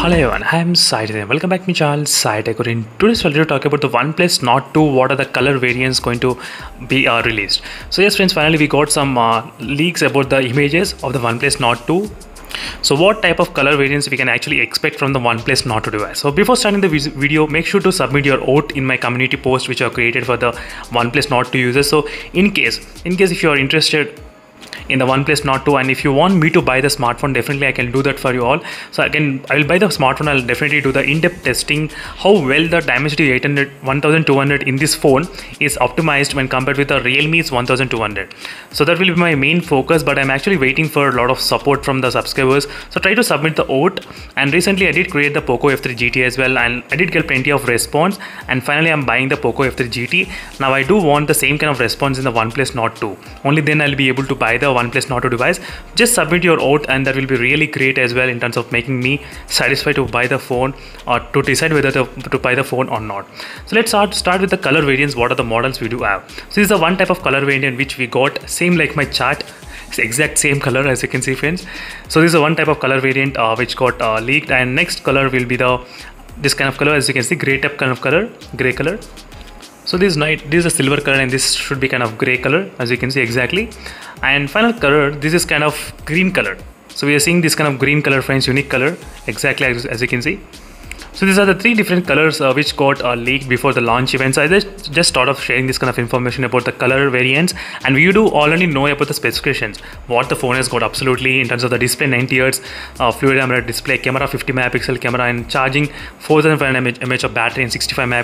Hello everyone, I am Sai and welcome back to my channel Sai Tech. In today's video, talk about the OnePlus Nord 2. What are the color variants going to be released? So yes friends, finally we got some leaks about the images of the OnePlus Nord 2. So what type of color variants we can actually expect from the OnePlus Nord 2 device? So before starting the video, make sure to submit your vote in my community post which I have created for the OnePlus Nord 2 users. So in case if you are interested in the OnePlus Nord 2 and if you want me to buy the smartphone, definitely I can do that for you all. So I will buy the smartphone. I'll definitely do the in-depth testing how well the Dimensity 800 1200 in this phone is optimized when compared with the Realme's 1200. So that will be my main focus, but I'm actually waiting for a lot of support from the subscribers. So try to submit the vote. And recently I did create the Poco F3 GT as well, and I did get plenty of response, and finally I'm buying the Poco F3 GT. Now I do want the same kind of response in the OnePlus Nord 2. Only then I'll be able to buy the OnePlus Nord 2 device. Just submit your vote and that will be really great as well in terms of making me satisfied to buy the phone or to decide whether to buy the phone or not. So let's start with the color variants. What are the models we do have? So this is the one type of color variant which we got, same like my chart. It's exact same color as you can see friends. So this is the one type of color variant which got leaked, and next color will be this kind of color, as you can see, gray type kind of color, gray color. So this is a silver color and this should be kind of gray color, as you can see exactly. And final color, this is kind of green color. So we are seeing this kind of green color friends, unique color, exactly as you can see. So these are the three different colors which got leaked before the launch event. So I just thought of sharing this kind of information about the color variants, and we do already know about the specifications, what the phone has got absolutely in terms of the display, 90 Hz fluid AMOLED display, camera 50 megapixel camera, and charging 4500 mAh of battery and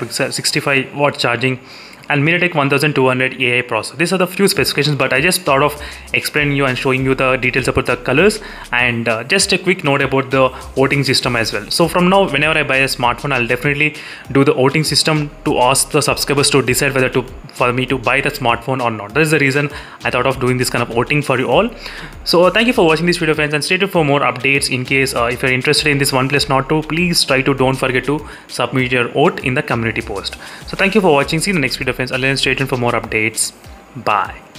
65 watt charging, and MediaTek 1200 AI processor. These are the few specifications, but I just thought of explaining you and showing you the details about the colors, and just a quick note about the voting system as well. So from now, whenever I buy a smartphone, I'll definitely do the voting system to ask the subscribers to decide whether for me to buy the smartphone or not. That is the reason I thought of doing this kind of voting for you all. So thank you for watching this video friends, and stay tuned for more updates. In case if you're interested in this OnePlus Nord 2, please don't forget to submit your vote in the community post. So thank you for watching. See you in the next video friends. I'll stay tuned for more updates. Bye.